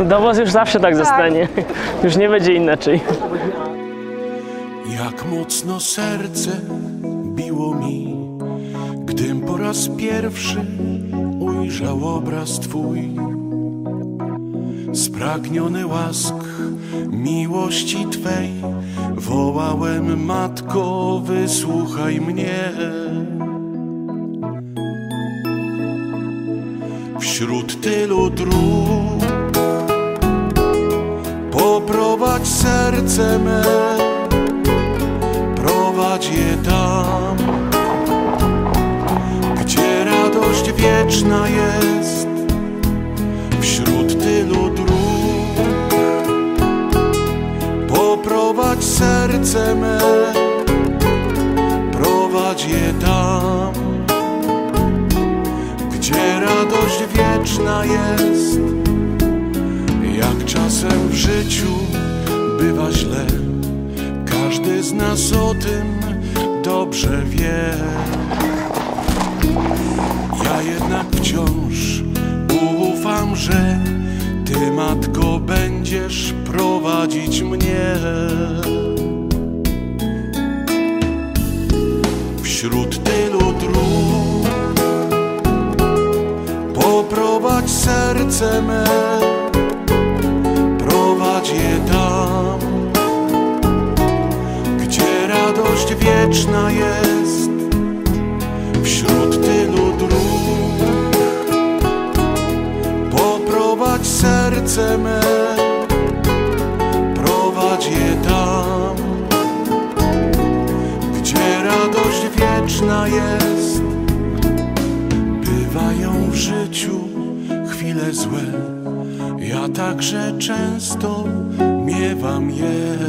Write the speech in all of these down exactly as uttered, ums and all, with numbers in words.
Dowóz już zawsze tak, tak zostanie. Już nie będzie inaczej. Jak mocno serce biło mi, gdym po raz pierwszy ujrzał obraz Twój. Spragniony łask miłości Twej, wołałem: Matko, wysłuchaj mnie. Wśród tylu dróg poprowadź serce me, prowadź je tam, gdzie radość wieczna jest. Wśród tylu dróg poprowadź serce me, prowadź je tam, gdzie radość wieczna jest. Jak czasem w życiu bywa źle, każdy z nas o tym dobrze wie. Ja jednak wciąż ufam, że Ty, Matko, będziesz prowadzić mnie. Wśród tylu dróg poprowadź serce me, prowadź je tam, gdzie radość wieczna jest. Wśród tylu dróg poprowadź serce me, prowadź je tam, gdzie radość wieczna jest. Bywają w życiu chwile złe, ja także często miewam je,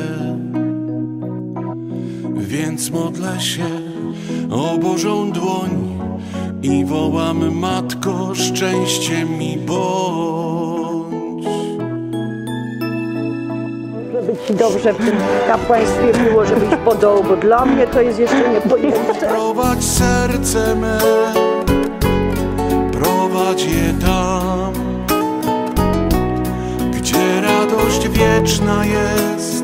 więc modlę się o Bożą dłoń i wołam: Matko, szczęście mi bądź. Żeby Ci dobrze w tym kapłaństwie było, żebyś podał, bo dla mnie to jest jeszcze niepojęte. Prowadź serce me, prowadź je tam, gdzie radość wieczna jest.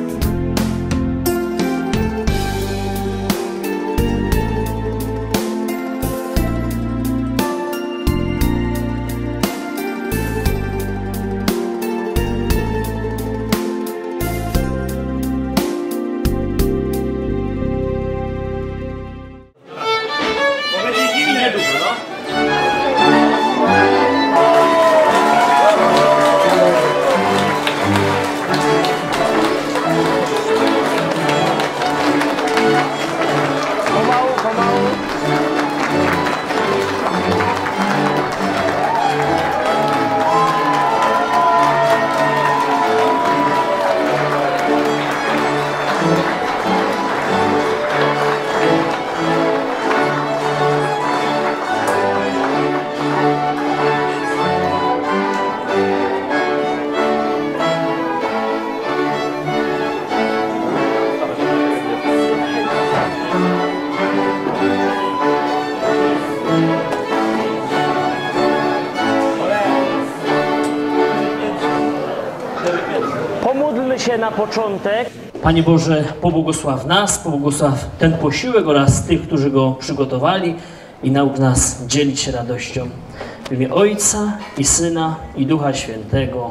Pomódlmy się na początek. Panie Boże, pobłogosław nas, pobłogosław ten posiłek oraz tych, którzy go przygotowali i naucz nas dzielić się radością. W imię Ojca i Syna i Ducha Świętego.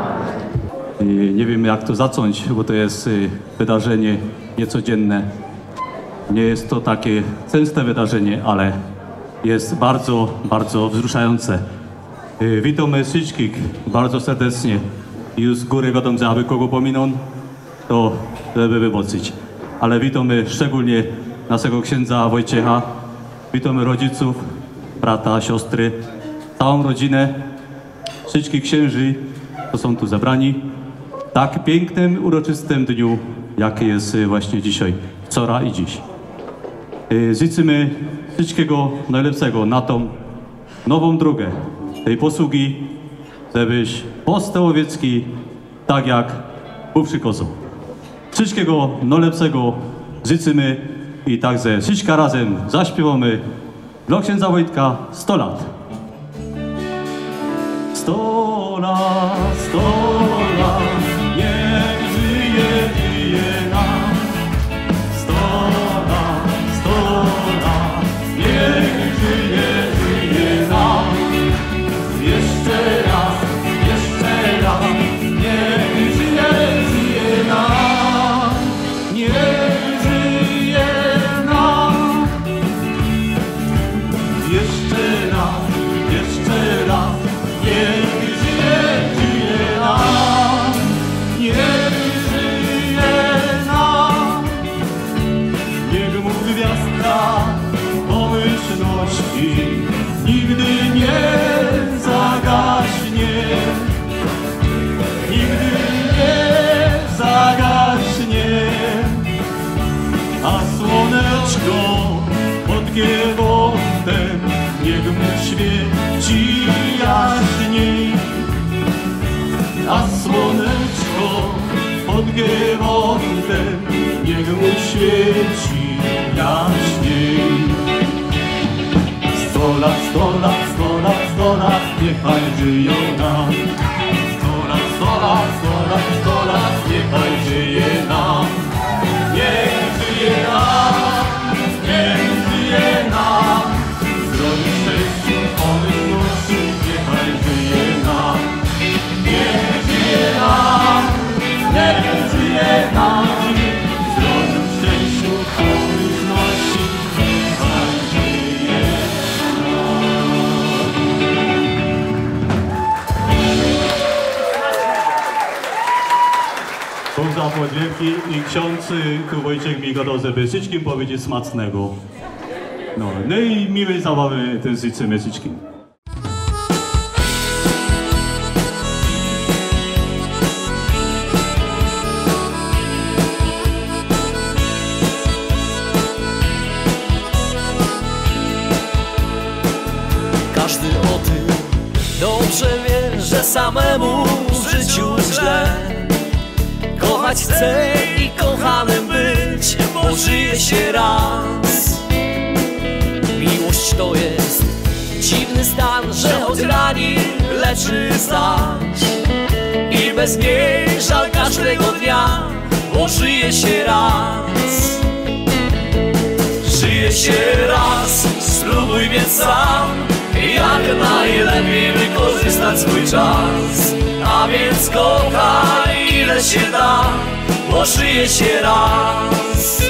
Nie wiem, jak to zacząć, bo to jest wydarzenie niecodzienne. Nie jest to takie częste wydarzenie, ale jest bardzo, bardzo wzruszające. Witamy wszystkich bardzo serdecznie. I już z góry wiadomo, że aby kogo pominął, to żeby wyboczyć. Ale witamy szczególnie naszego księdza Wojciecha, witamy rodziców, brata, siostry, całą rodzinę, wszystkich księży, co są tu zebrani w tak pięknym, uroczystym dniu, jaki jest właśnie dzisiaj, wczoraj i dziś. Życzymy wszystkiego najlepszego na tą nową drogę tej posługi, żebyś postał owiecki tak jak był przykozą. Wszystkiego najlepszego życzymy i także wszystko razem zaśpiewamy dla księdza Wojtka sto lat. sto lat, sto lat. go pod giełdem, niech mu świeci jaśniej. A słoneczko pod giełdem, niech mu świeci jaśniej. Sto lat, sto lat, sto lat, sto lat, niechaj żyją nam. Sto lat, sto lat, sto lat, sto lat, niechaj żyje nam. Niech żyje nam, niech żyje nam. Zdrowiu, szczęściu, pomyślności, niechaj żyje nam. Niech żyje nam, niech żyje nam. Zdrowiu, szczęściu, pomyślności, niechaj żyje nam. Za podzięki i ksiądz tu Wojciech mi gadał, żeby wszystkim powiedzieć smacznego. No, no i miłej zabawy też życzymy wszystkim. Każdy o tym dobrze wie, że samemu w życiu źle. Kochać chcę i kochanym być, bo żyje się raz. Miłość to jest dziwny stan, że od rani leczy zdać. I bez niej żal każdego dnia, bo żyje się raz. Żyje się raz, spróbuj więc sam, jak najlepiej wykorzystać swój czas. A więc kochaj ile się da, bo żyje się raz.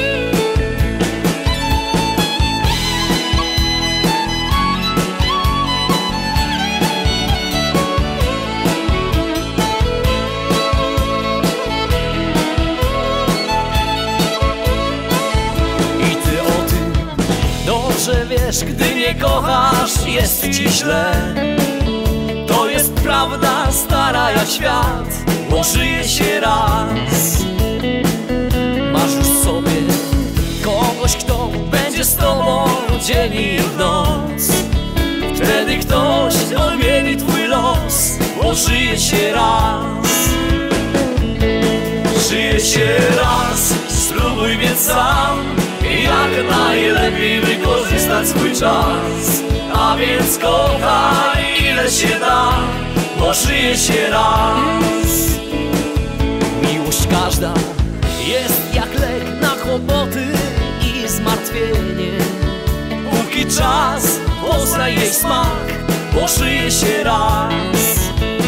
I ty o tym dobrze wiesz, gdy nie kochasz, jest ci źle. To jest prawda stara jak świat, bo żyje się raz. Masz już sobie kogoś, kto będzie z tobą dzień i noc. Wtedy ktoś odmieni twój los, bo żyje się raz. Żyje się raz, spróbuj więc sam, jak najlepiej wykorzystać swój czas. A więc kochaj ile się da, bo żyje się raz. Miłość każda jest jak lek na kłopoty i zmartwienie. Póki czas poznaj jej smak, bo żyje się raz.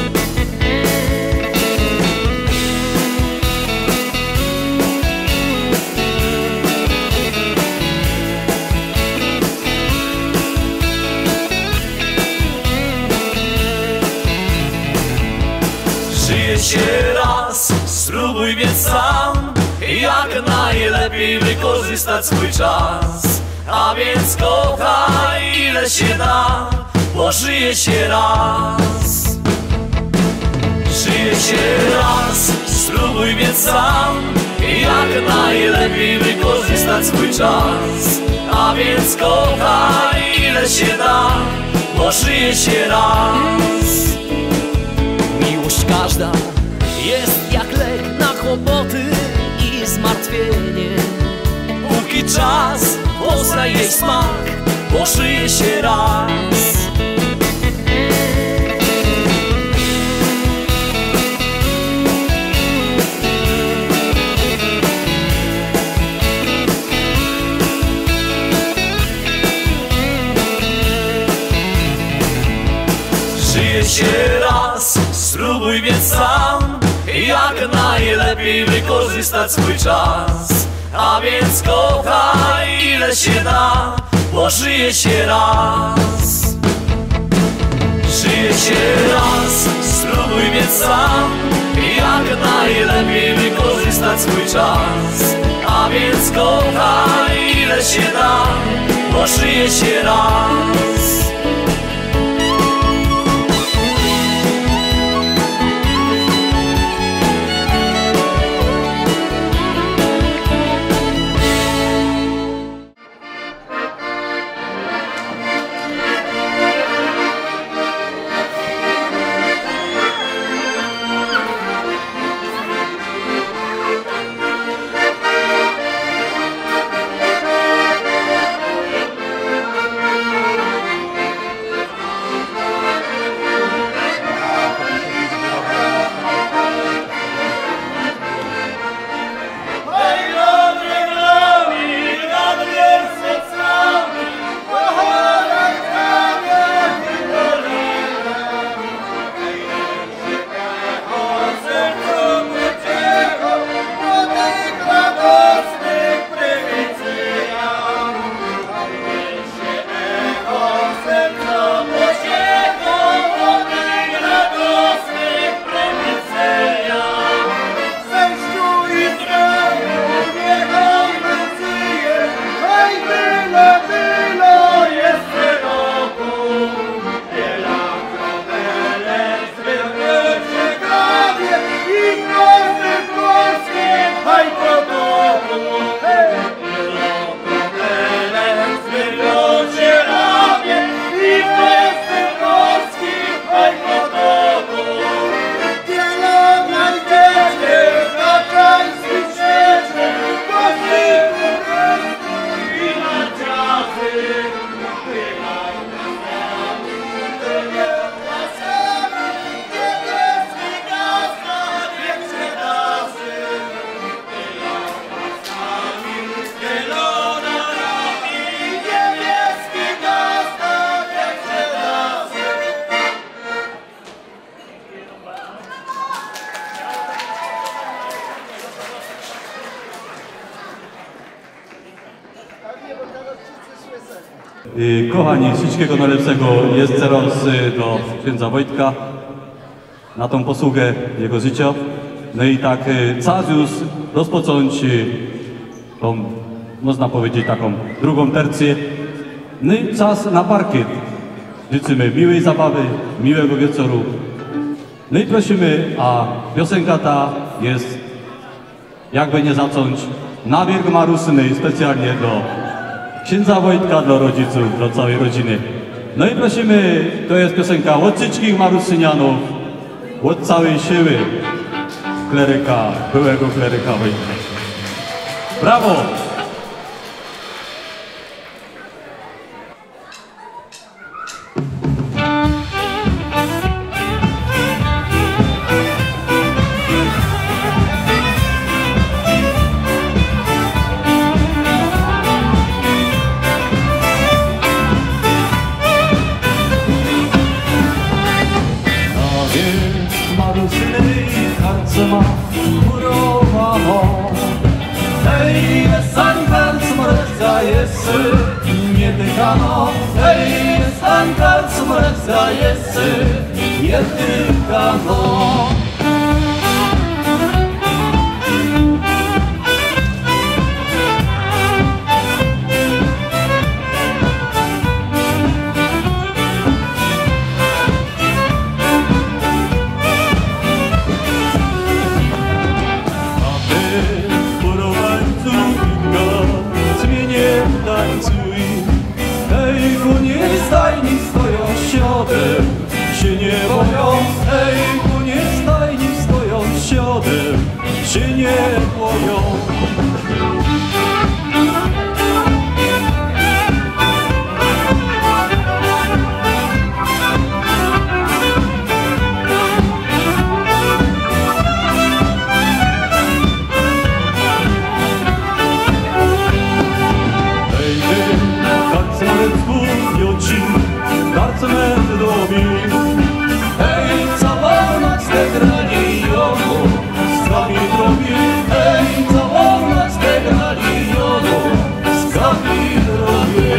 Żyje się raz, spróbuj więc sam, jak najlepiej wykorzystać swój czas. A więc kochaj ile się da, bo żyje się raz. Żyje się raz, spróbuj więc sam, jak najlepiej wykorzystać swój czas. A więc kochaj ile się da, bo żyje się raz. Miłość każda jest jak lek na kłopoty i zmartwienie. Póki czas poznaj jej smak, bo żyje się raz. Żyje się raz, spróbuj więc sam, jak najlepiej wykorzystać swój czas. A więc kochaj ile się da, bo żyje się raz. Żyje się raz, spróbuj więc sam, jak najlepiej wykorzystać swój czas. A więc kochaj ile się da, bo żyje się raz. Y, Kochani, wszystkiego najlepszego jest teraz y, do księdza Wojtka na tą posługę jego życia. No i tak y, czas już rozpocząć y, tą, można powiedzieć, taką drugą tercję. No i czas na parkiet. Życzymy miłej zabawy, miłego wieczoru. No i prosimy, a piosenka ta jest, jakby nie zacząć, na wierch Marusny, specjalnie do księdza Wojtka, dla rodziców, dla całej rodziny. No i prosimy, to jest piosenka od wszystkich Marusynianów, od całej siły kleryka, byłego kleryka Wojtka. Brawo! Nie tykano, hej, stanka, smrca jest, nie tykano. Stajni stoją siodem, się nie boją. Ej, konie stajni stoją siodem, się nie boją. Ej, ty, karcmarecku, joci, karcmet robi. Hej, całą noc te grali jomu, skabi drogi. Hej, całą noc te grali jomu, skabi drogi.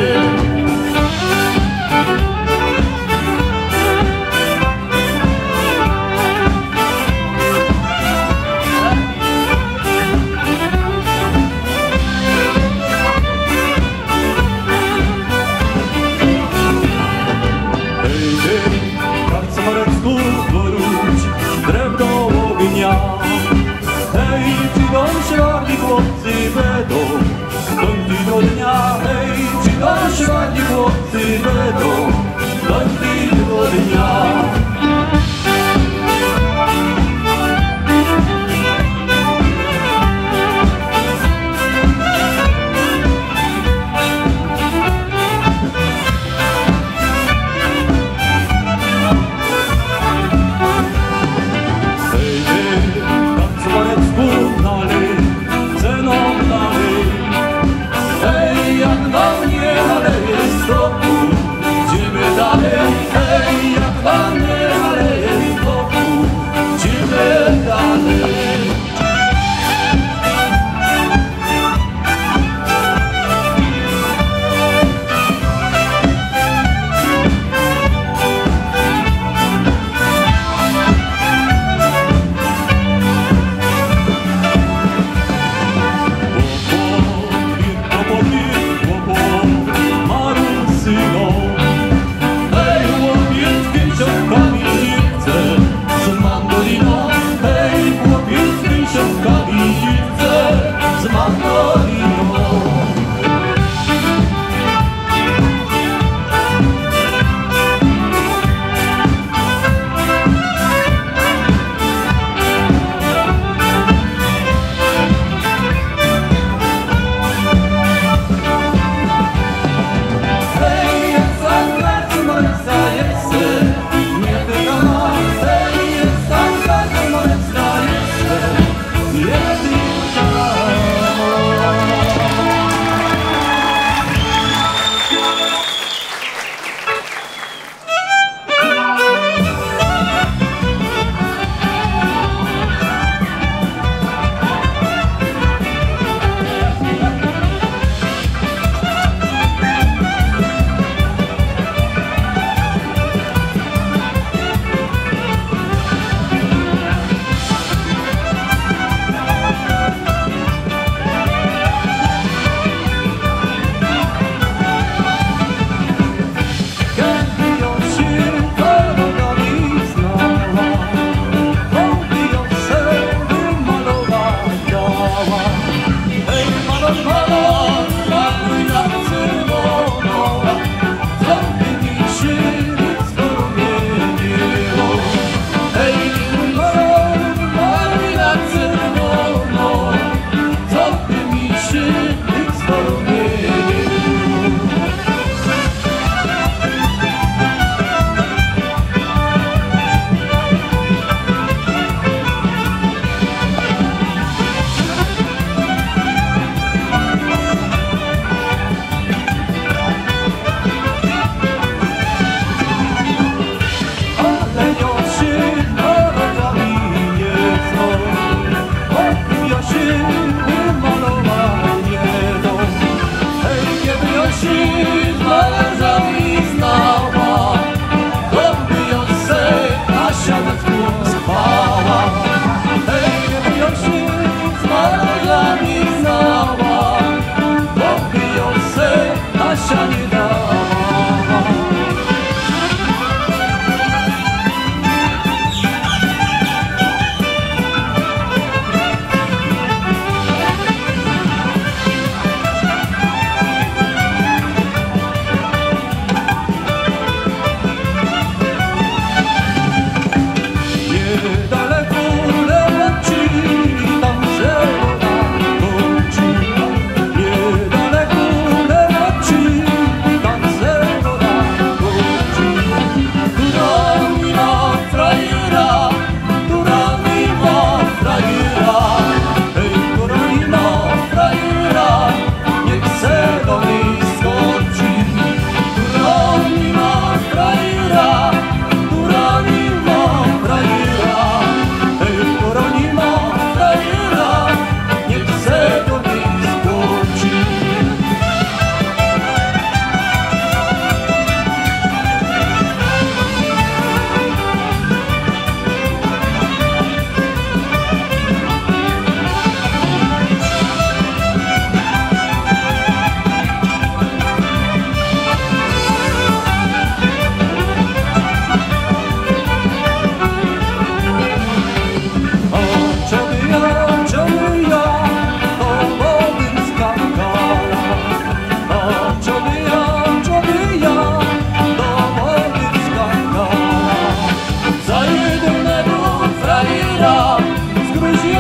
Szlaki chłopcy będą, stąd i do dnia. Hej, czy to szlaki chłopcy będą, stąd i do dnia.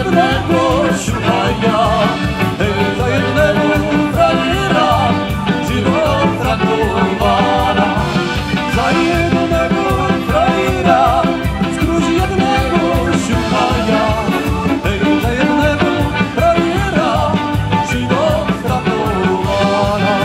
jednego siuchaja, hej, za jednego frajera, żywo traktowana. Za jednego frajera, skróć jednego siuchaja, hej, za jednego frajera, żywo traktowana.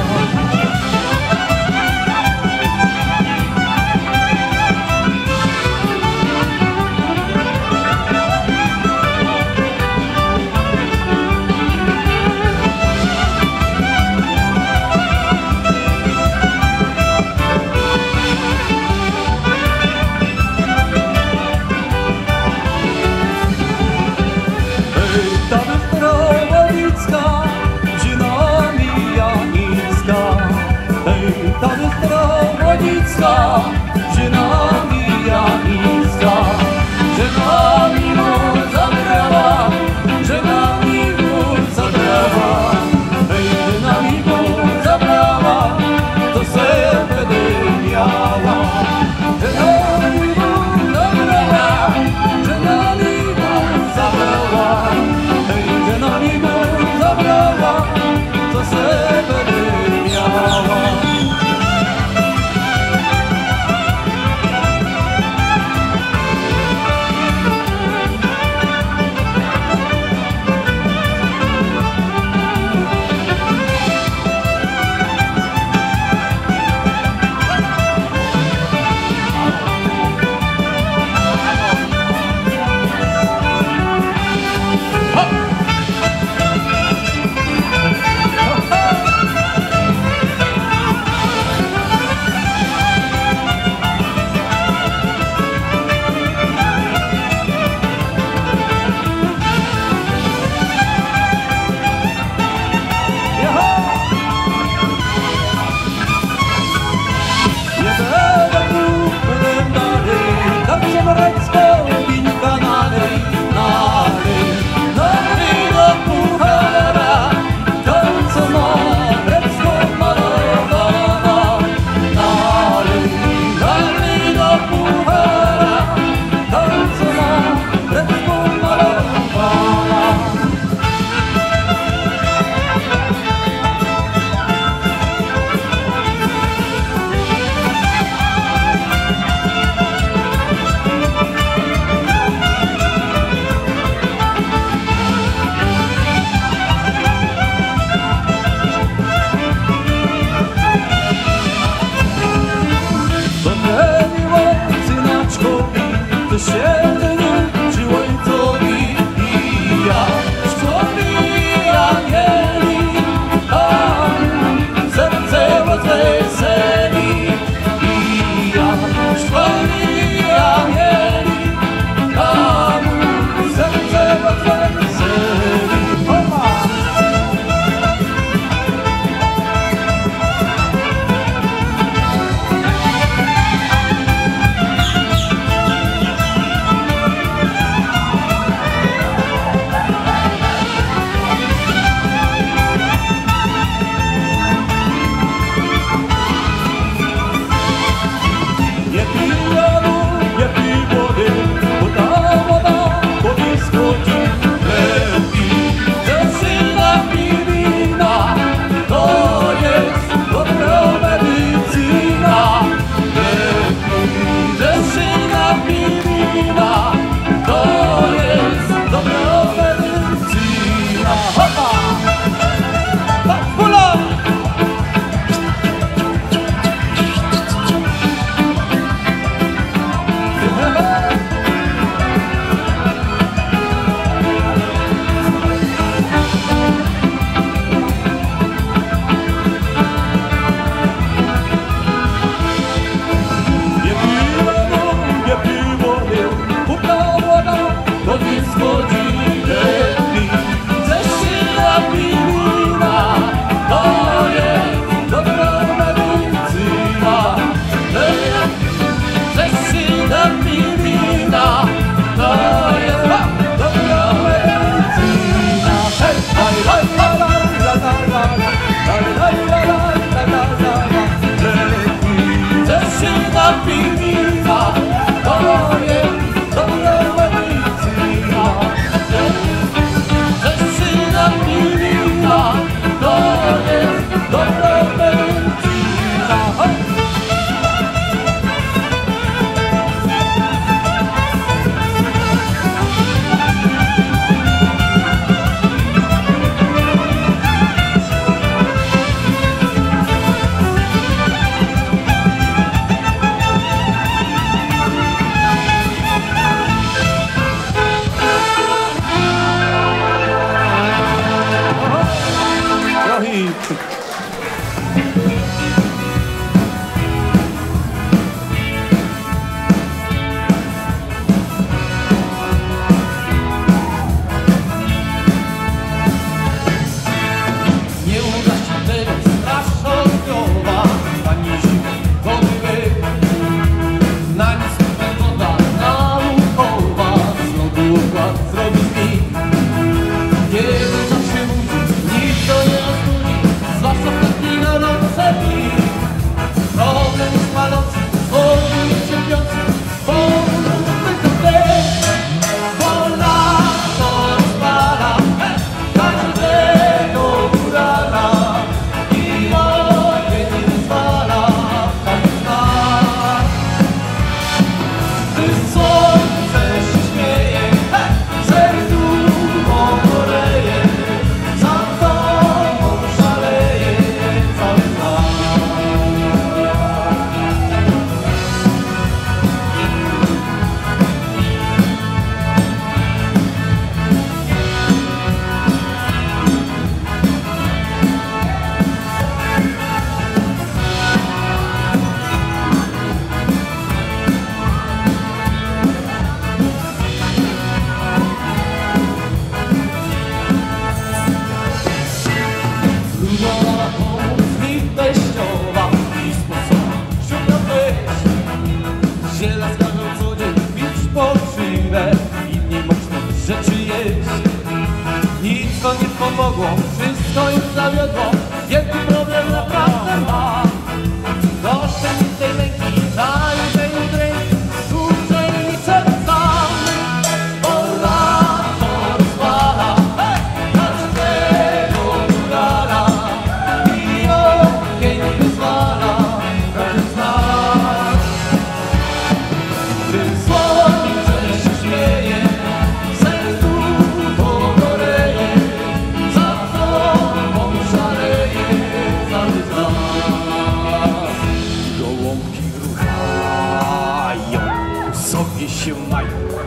Wszystko nie pomogło, wszystko już zawiodło. Wielki problem naprawdę ma. Doszedł tej męki, daję tej udręki, dłużej niż sam. Ona to rozwala, każdego górala i ogień wyzwala każdy z nas. Gdy słońce się śmieje, w sercu pogoreje, za tobą szaleje każdy z nas. Gołąbki ruchają, sobie się mają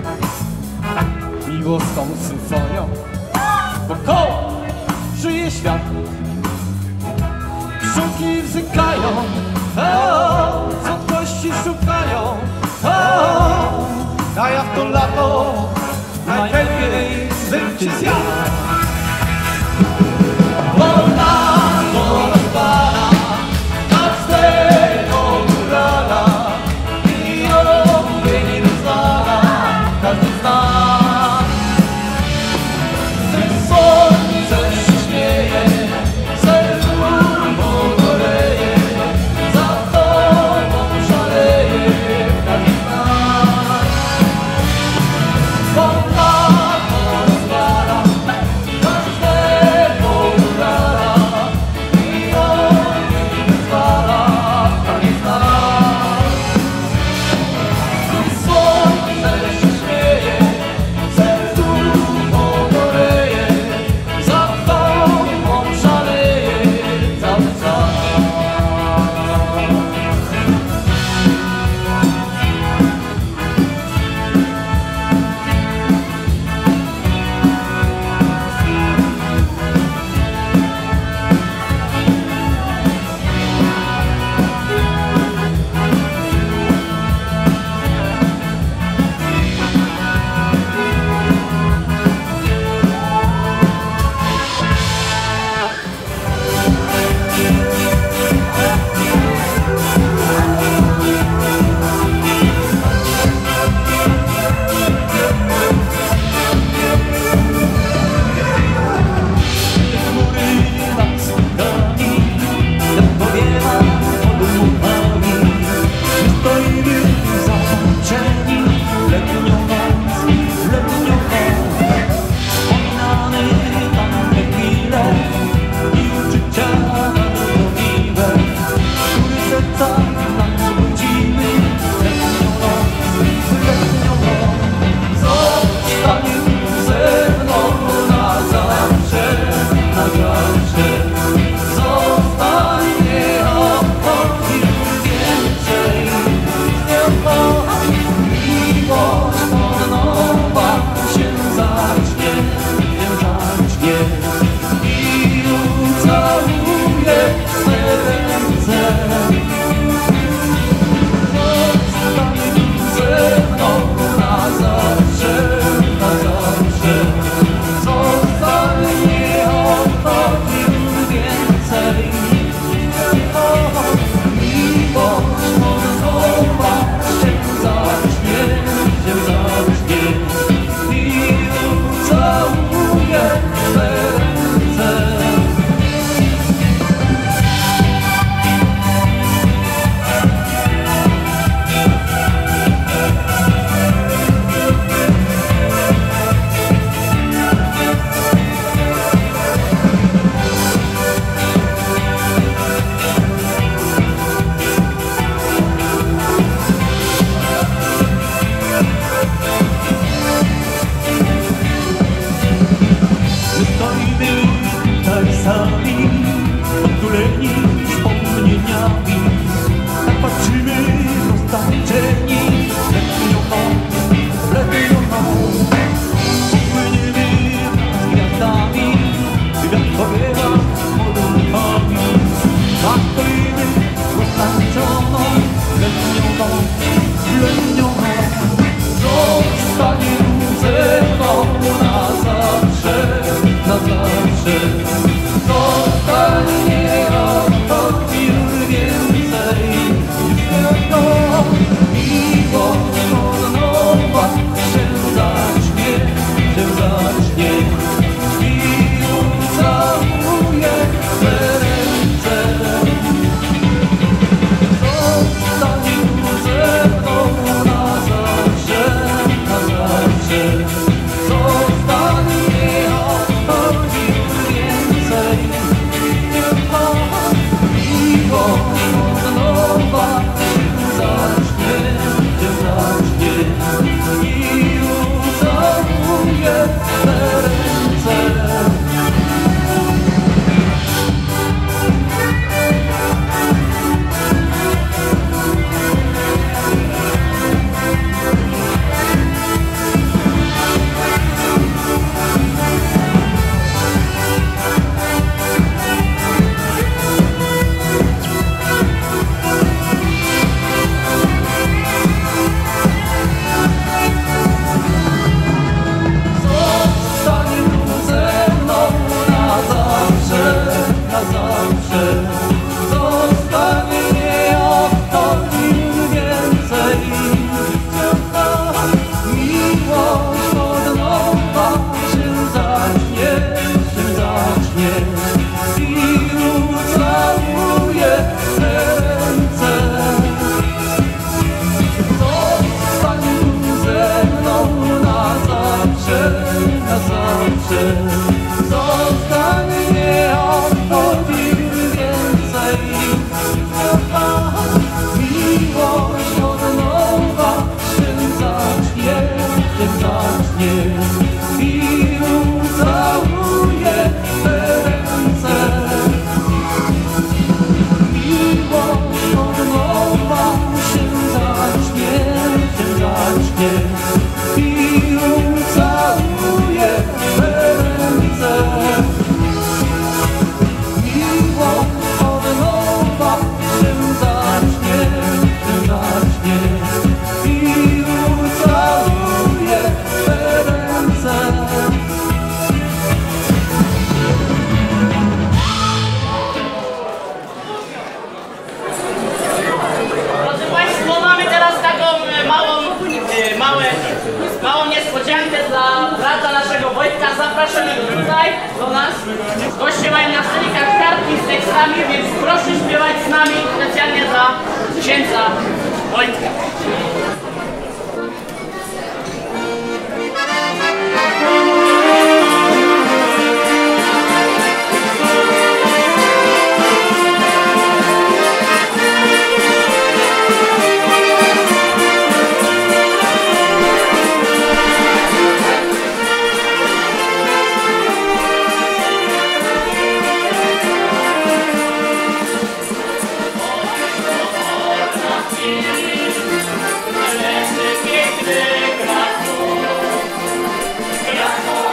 miłosną symfonią. Wokoło żyje świat, pszczółki wzykają, o, słodkości szukają, o, a ja w to lato najchętniej bym cię zjadł. Bo lato rozwala każdego górala i ogień rozwala każdy z nas. Gdy słońce się śmieje, w sercu pogoreje, za tobą szaleje każdy z nas. Bo lato rozwala każdego górala i ogień rozwala każdy z nas. Gdy słońce się śmieje, w sercu pogoreje, za tobą szaleje cały czas. Zostanie od chwil więcej. Goście mają na stolikach kartki z tekstami, więc proszę śpiewać z nami specjalnie dla księdza Wojtka. Piękny, piękny kraju, jak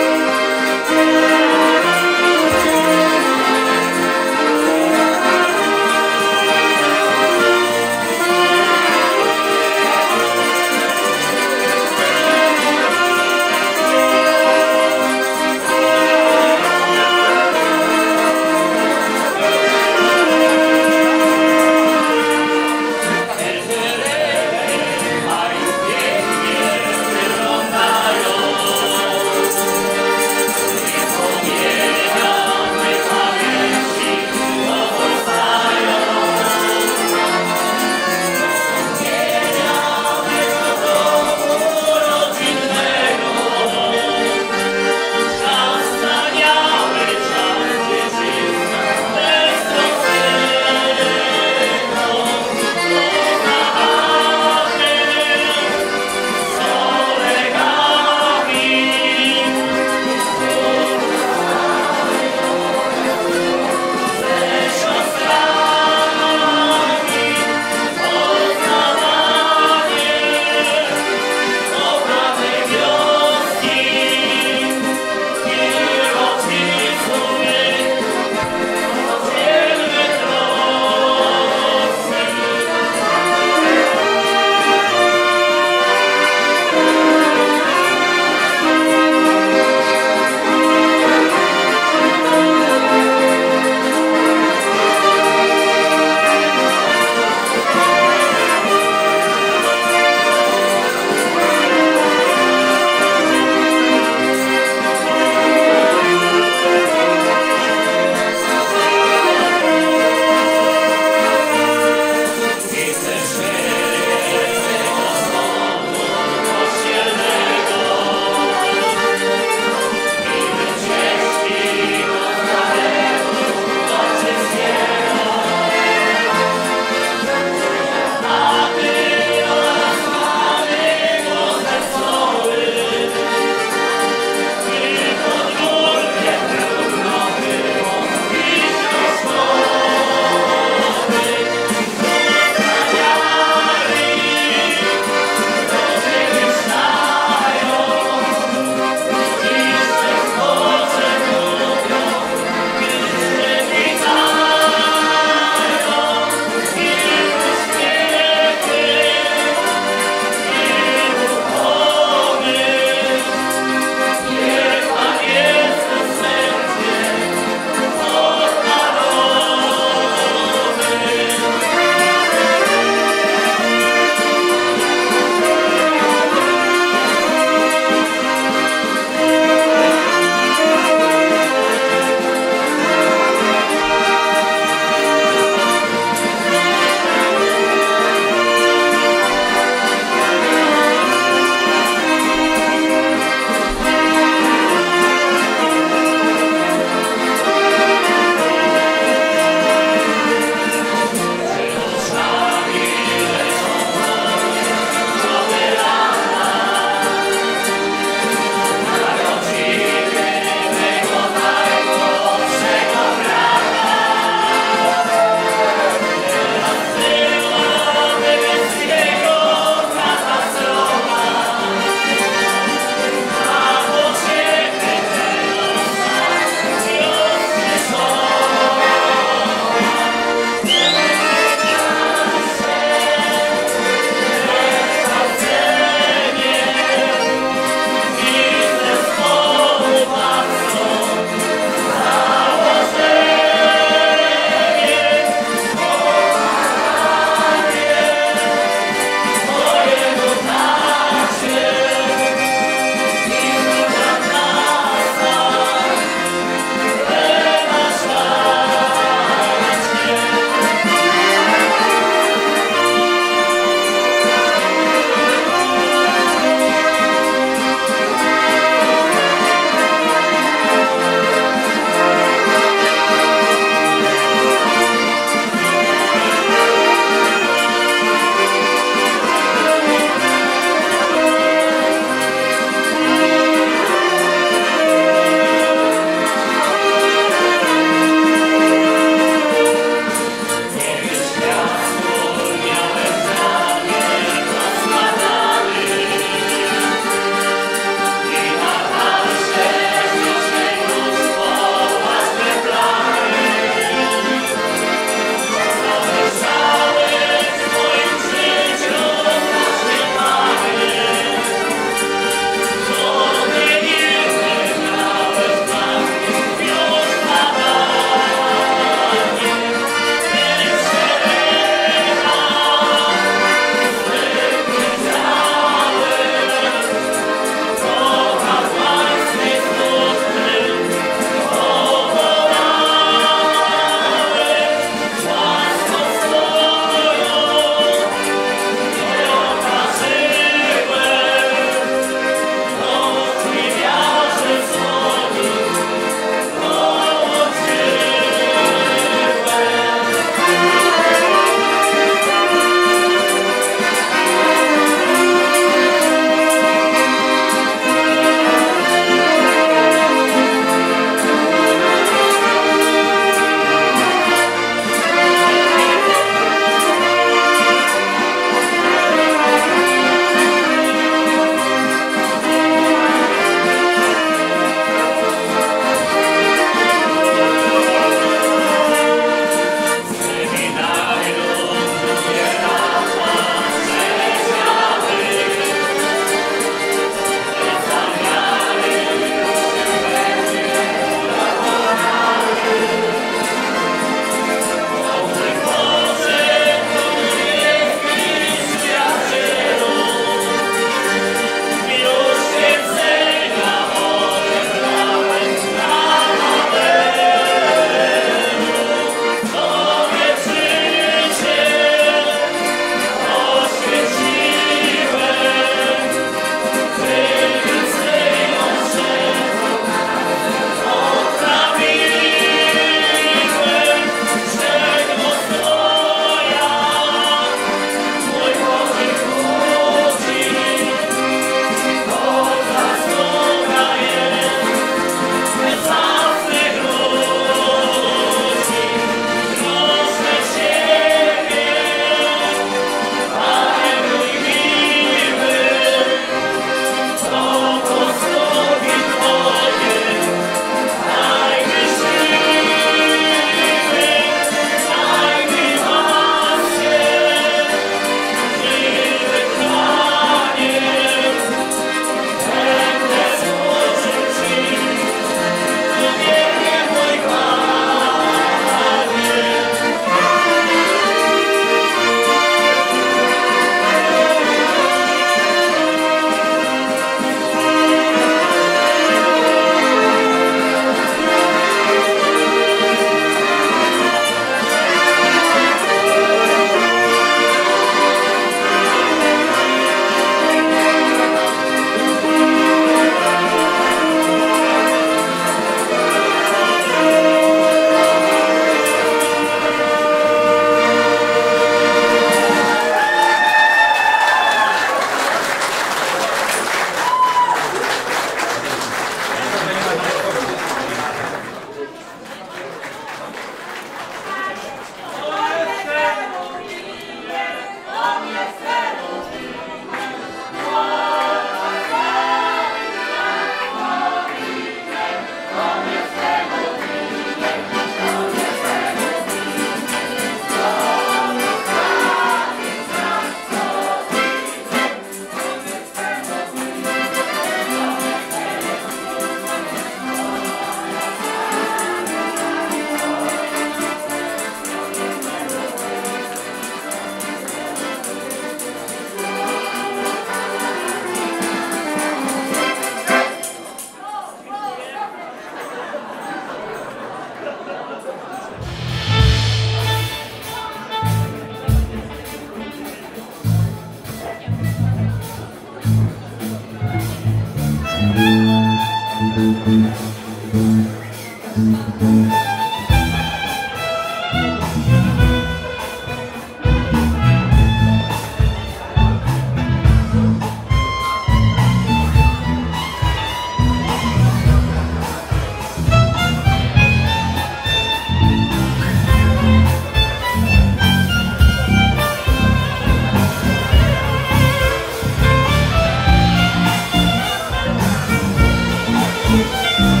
Thank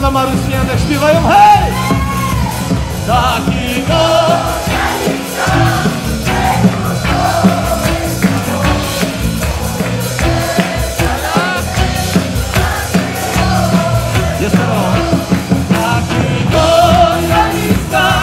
na Marusjanek śpiewają hej! Taki gość! Jeszcze raz. Taki gość Aniska.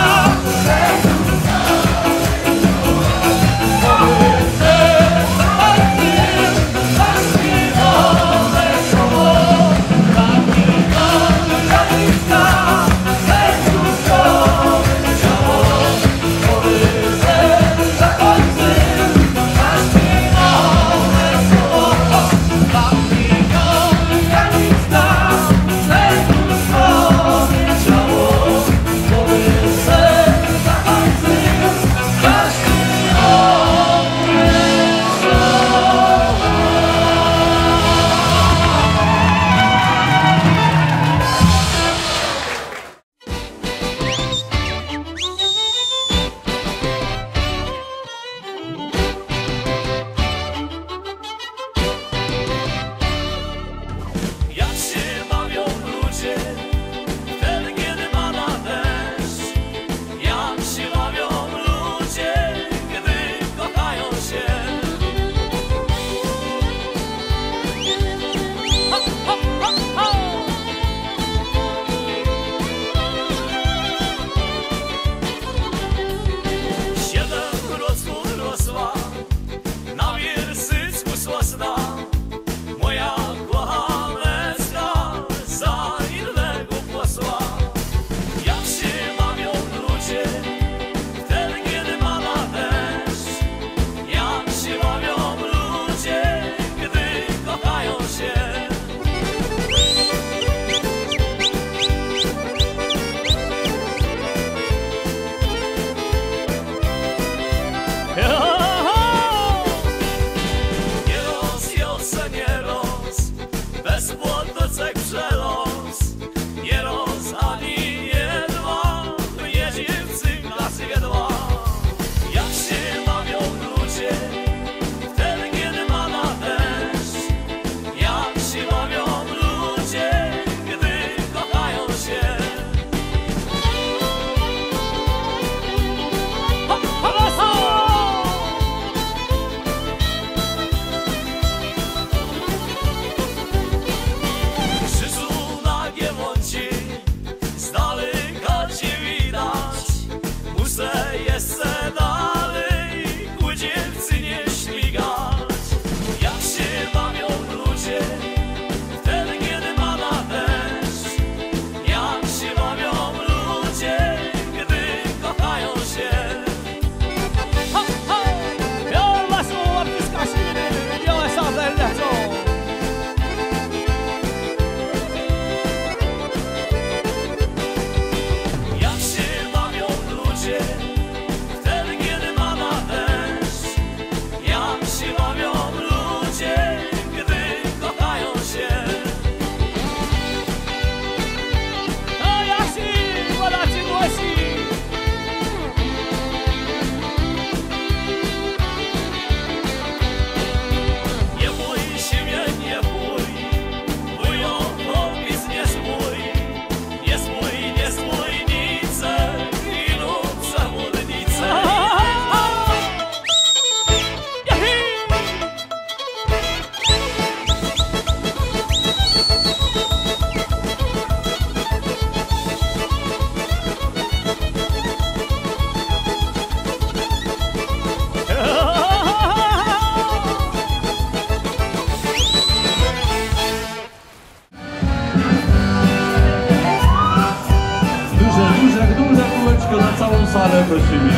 salę prosimy.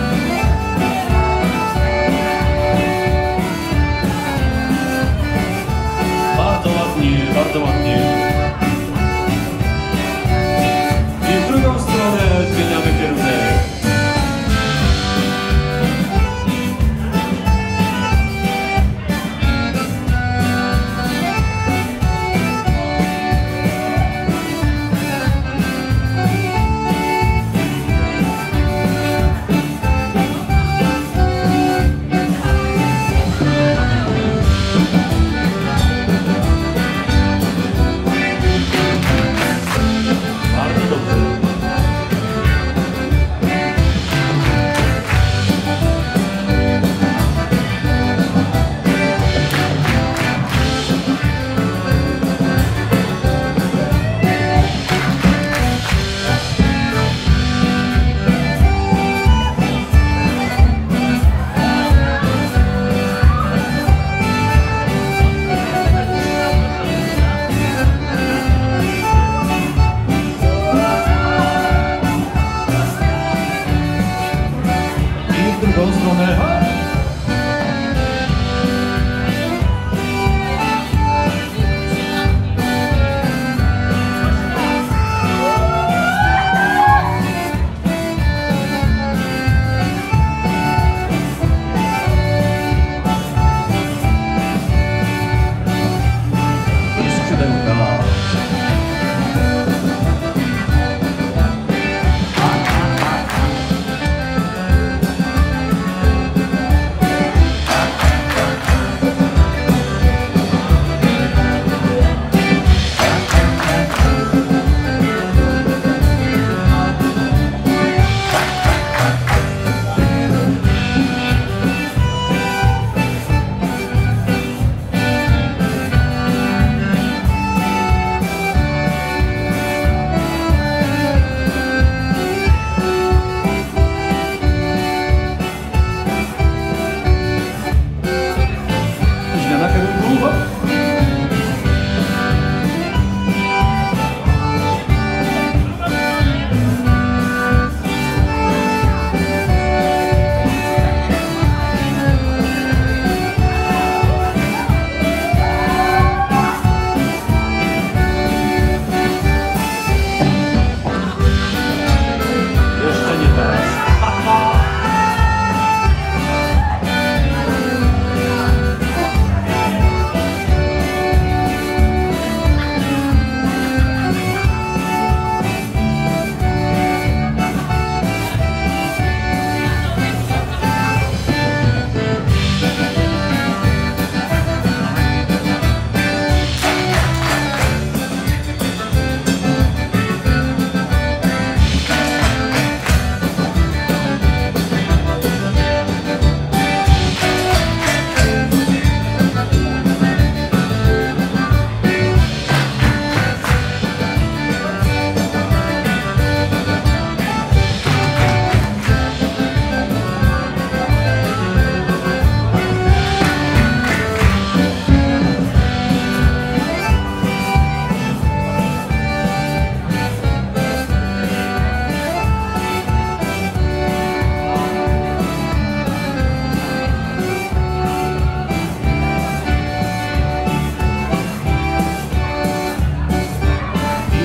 Bardzo ładnie, bardzo ładnie. I w drugą stronę zmieniamy kierunek.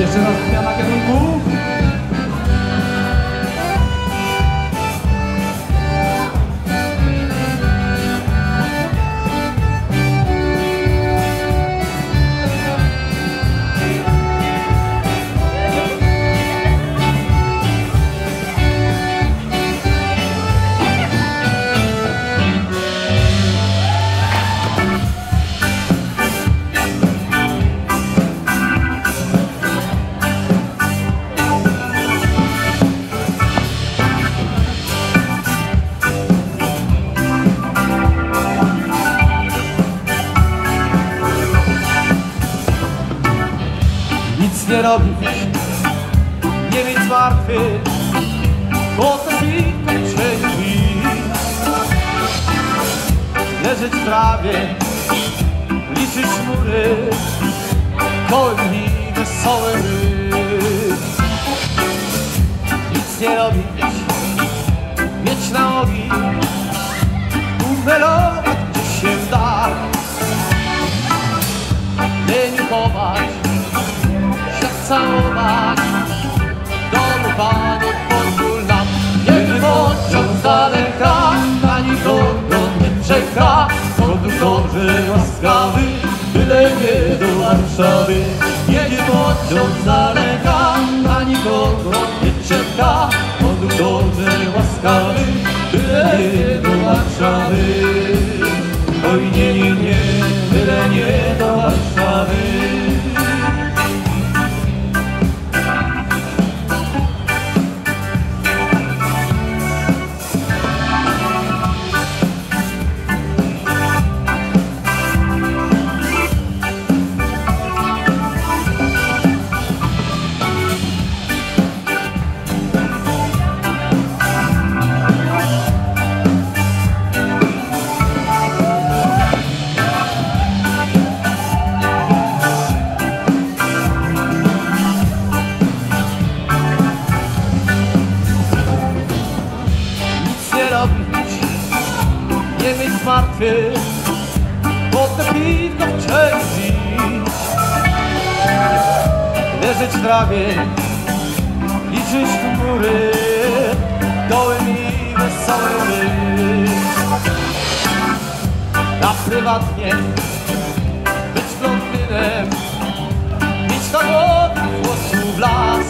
Jeszcze raz zmiana kierunku. Nie robić, nie mieć martwy, potem wykończeni. Leżeć w trawie, liczyć chmury, kołmi wesołe my. Nic nie robić, mieć na nogi, umelować gdzie się da. Leniuchować, całować domu panów podwól nam. Jedzie pociąg z daleka, na nikogo nie czeka. Konduktorze łaskawy, byle nie do Warszawy. Jedzie pociąg z daleka, na nikogo nie czeka. Konduktorze łaskawy, byle nie do Warszawy. Oj nie, nie, nie, byle nie do Warszawy. Martwy, potem piwko w Chelsea. Leżeć w trawie, liczyć chmury, doły mi wesołe my. Na prywatnie być blondynem, mieć na głowie włosów las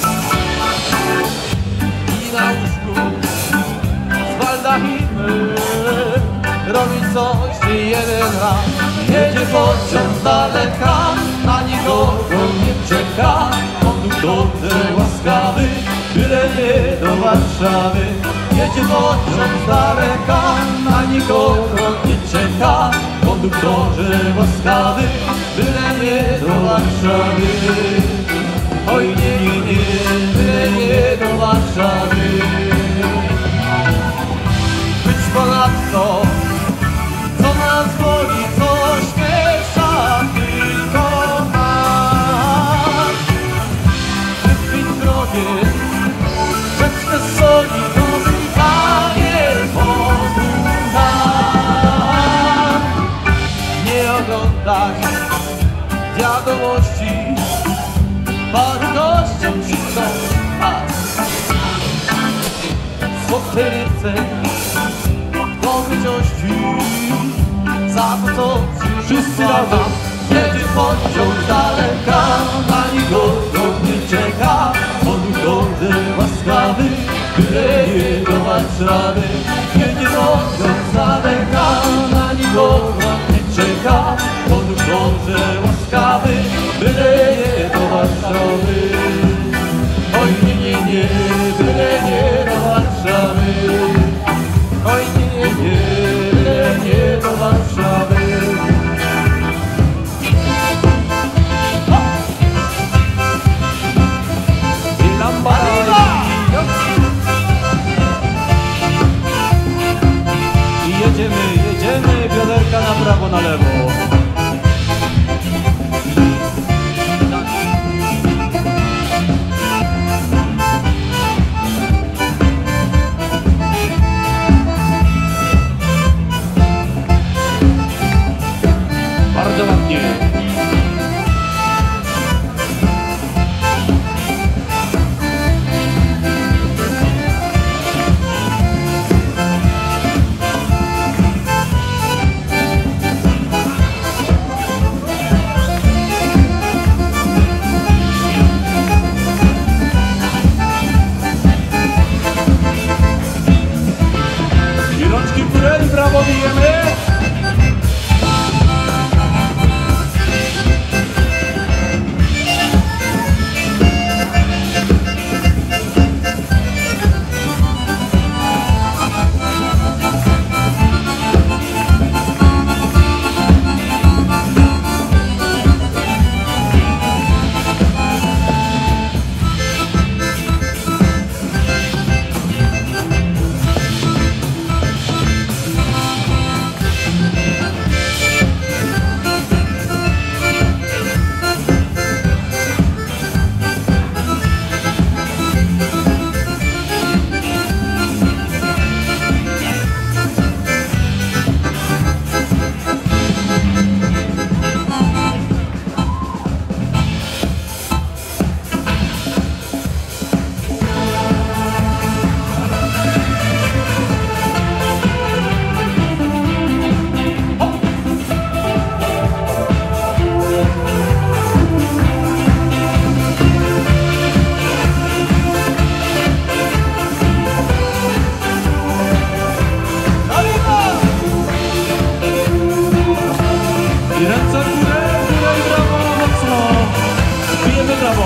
i na łóżku z baldachimy robić coś jeden raz. Jedzie pociąg z daleka, na nikogo nie czeka. Konduktorze łaskawy, byle nie do Warszawy. Jedzie pociąg z daleka, na nikogo nie czeka. Konduktorze łaskawy, byle nie do Warszawy. Oj nie, nie, nie, byle nie do Warszawy. Być ponadto co nas boli, co śmiesza tylko nas. Wypić drogie, rzeczne soli, nowy panie wokół nas. Nie oglądać wiadomości, wartością przysnąć pas. Słodkie rybce, dobyciości, za to co wszyscy razem. Jedzie pociąg z daleka, na nikogo nie czeka. Konduktorze łaskawy, byle nie do Warszawy. Jedzie pociąg z daleka, na nikogo nie czeka. Konduktorze łaskawy, byle nie do Warszawy. Oj nie, nie, nie, byle nie do Warszawy. Oj nie, nie, nie, nie do Warszawy. I lambada. I jedziemy, jedziemy, bioderka na prawo, na lewo. Bardzo ładnie. Ręce w górę, w górę i brawo, mocno. Bijemy brawo.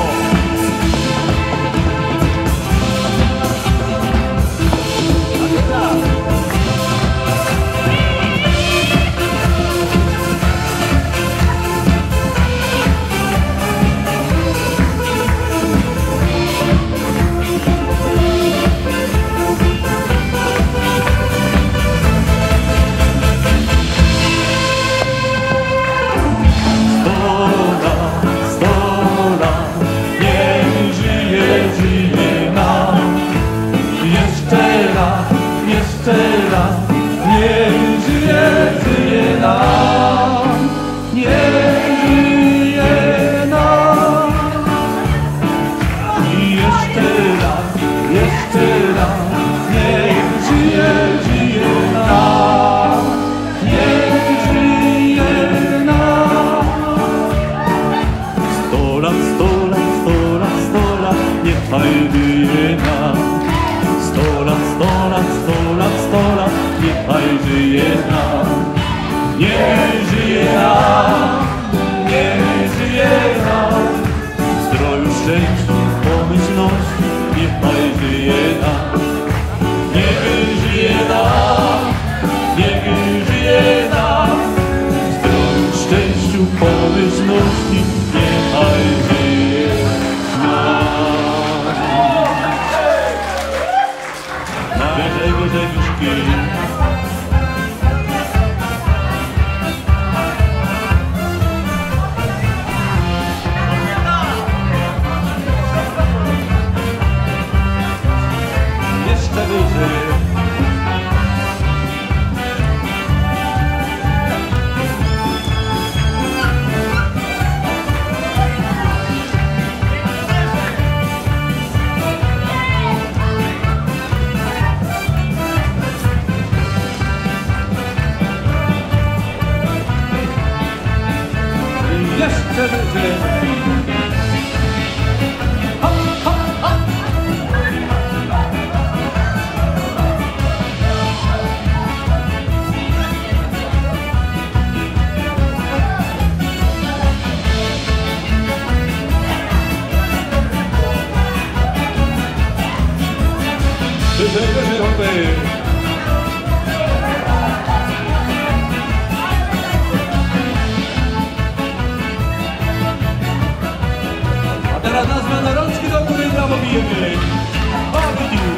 A teraz na zmianę rączki do góry, brawo bijemy. O, widziu.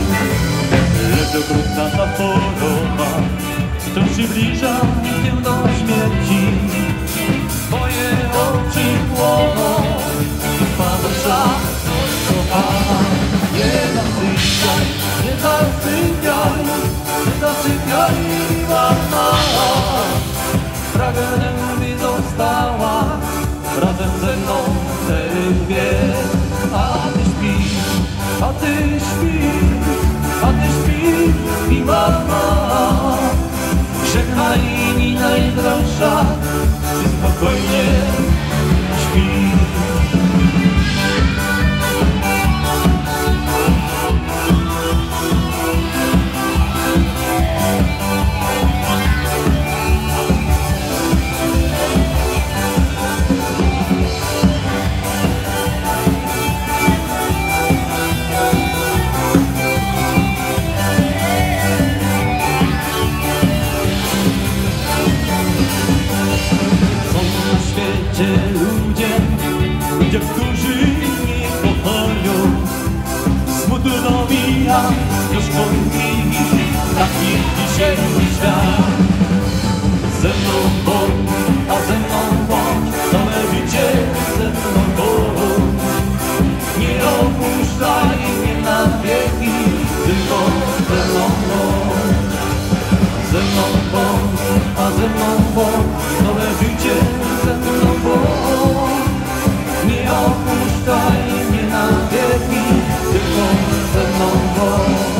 Lecz okrutna ta choroba wciąż przybliża cię do pragnem by została razem ze mną te dwie. A ty śpisz, a ty śpisz, a ty śpisz i mama. Żegna linii najdroższa, ty spokojnie śpisz. Ludzie, ludzie, którzy nie kochają, smutno mija, troszkę mi taki dzisiejszy świat. Ze mną bądź, a ze mną bądź, całe życie ze mną bądź. Nie opuszczaj mnie na wieki, tylko ze mną bądź. Ze mną bądź, a ze mną bądź, całe życie ze mną bądź. Nie opuszczaj mnie na wieki, tylko ze mną bądź.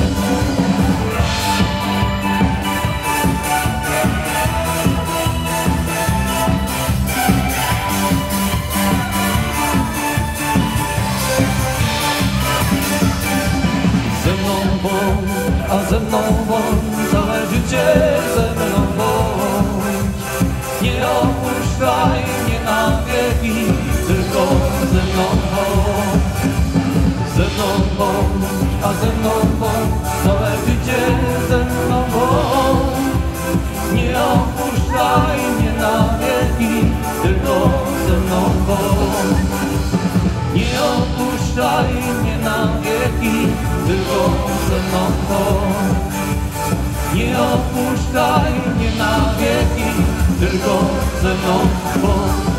Ze mną bądź, a ze mną bądź, całe życie ze mną bądź. Nie opuszczaj mnie na wieki, tylko ze mną bądź. Ze mną bądź, a ze mną bądź, całe życie ze mną bądź. Nie opuszczaj mnie na wieki, tylko ze mną bądź. Nie opuszczaj mnie na wieki, tylko ze mną bądź. Nie opuszczaj mnie na wieki, tylko ze mną bądź.